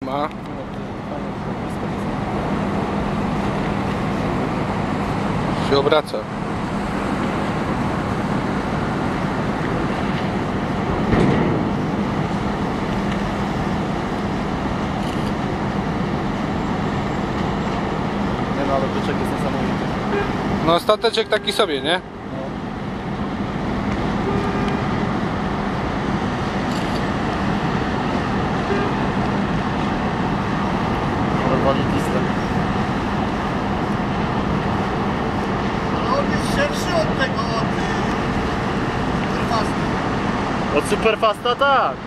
Ma. Się obraca. Nie no, ale byczek jest niesamowity. No stateczek taki sobie, nie? Wali pistę. Ale on jest szerszy od tego, od Superfasta. Od Superfasta tak.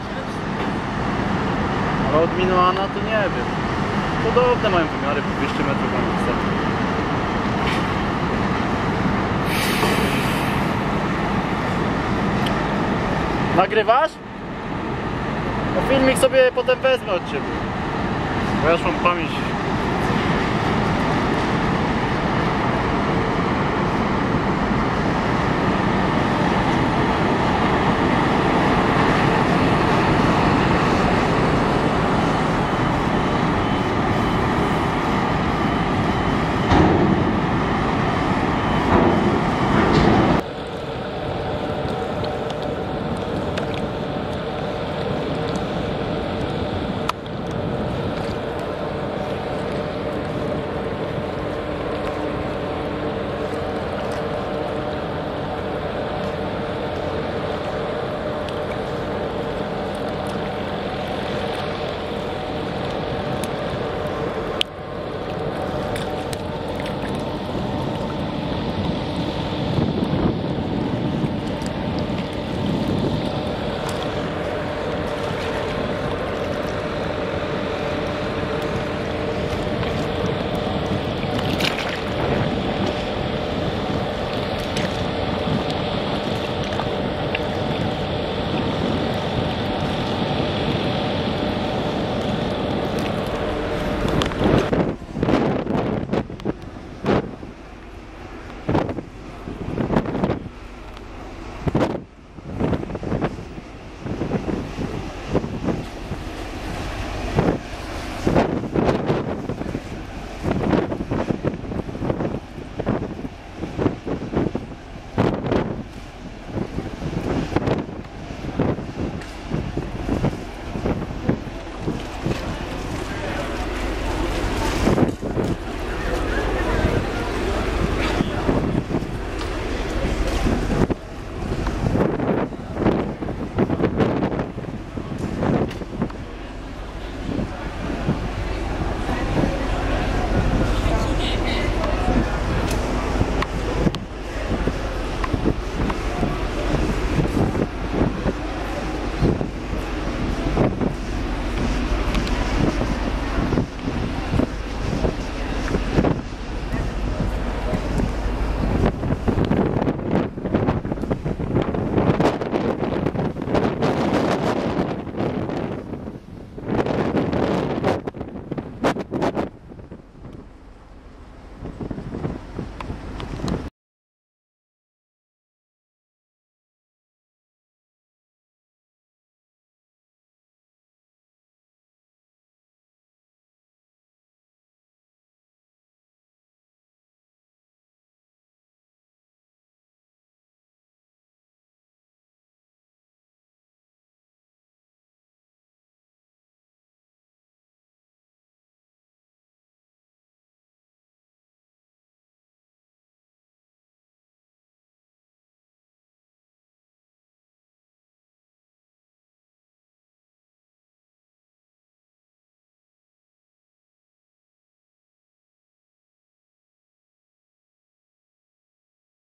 Ale od Minoana to nie wiem. Podobne mają wymiary, po 200 metrów mam wystarczy. Nagrywasz? No filmik sobie potem wezmę od ciebie. Bo ja już mam pamięć